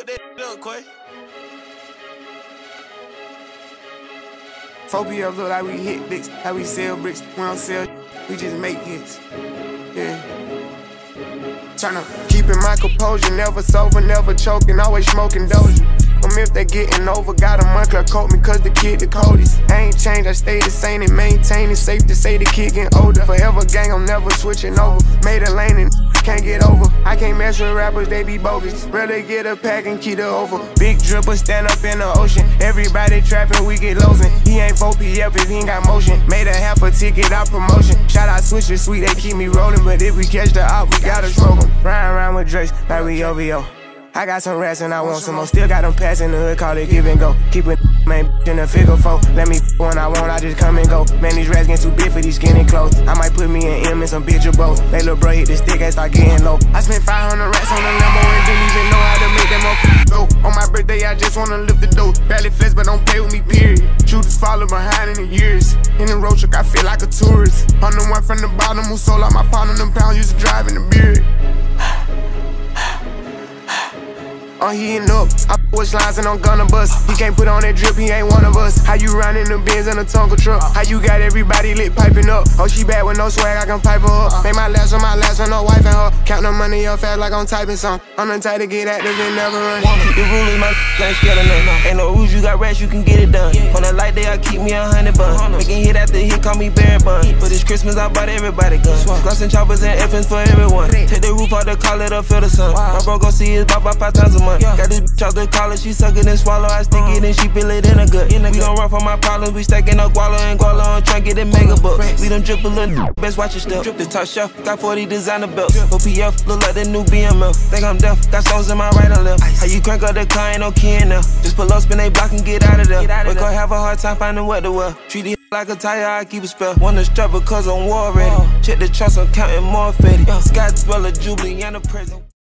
Cook that up, Quay. 4PF look like we hit bricks, how we sell bricks. We don't sell, we just make hits. Yeah. Turn up. Keeping my composure, never sober, never choking, always smoking doja. If they getting over, got a Moncler coat me cause the kid the coldest. I ain't changed, I stay the same and maintain it. Safe to say the kid getting older. Forever gang, I'm never switching over. Made a lane and can't get over. I can't mess with rappers, they be bogus. Rather get a pack and keep it over. Big dripper, stand up in the ocean. Everybody trapping, we get losing. He ain't 4PF if he ain't got motion. Made a half a ticket out promotion. Shout out Switcher Sweet, they keep me rolling. But if we catch the op, we gotta smoke them. Riding around with Drakes like we OVO. I got some rats and I want some more. Still got them pass in the hood, call it give and go. Keep it man in the figure four. Let me when I want, I just come and go. Man, these rats getting too big for these skinny clothes. I might put me an M and some bitch or both. They little bro hit the stick and start getting low. I spent 500 rats on the Lambo and didn't even know how to make them up go. On my birthday, I just wanna lift the dough. Barely flex, but don't play with me, period. Shooters follow behind in the years. In the road truck, I feel like a tourist. I'm the one from the bottom who sold out my pound on them pounds, used to drive in the beard. I'm heating up, I with lines and I'm gonna bust. He can't put on that drip, he ain't one of us. How you riding the Benz in a Tonka truck? How you got everybody lit piping up? Oh, she bad with no swag, I can pipe her up. Make my last on no wife and her. Count the money up fast like I'm typing some. I'm the type to get active and never run. Keep the rulers, my ain't scared of none. Ain't no rules, you got rats, you can get it done. On a light day, I keep me 100 buns. Making hit after hit, call me Barry Bun. For this Christmas, I bought everybody guns. Gloss and choppers and effins for everyone. Take the roof out the call it up, feel the sun. My bro gon' see his bop 5 times a month. Got this bitch out the collar, she suck it and swallow. I stick it and she feel it in a gut. We don't run from my problems, we stacking up guala and guala on try get it mega bucks. We done drip a little, best watch your step. The top shelf, got 40 designer belts. 4PF, look like the new BMF. Think I'm deaf, got stones in my right and left. How you crank up the car, ain't no key in there. Just pull up, spin they block and get out of there. We gon' have a hard time finding what to wear. Treat it like a tire, I keep a spell. Wanna strap because I'm war ready. Check the trust, I'm counting more fetty. Scott Dweller, Jubilee, and the present.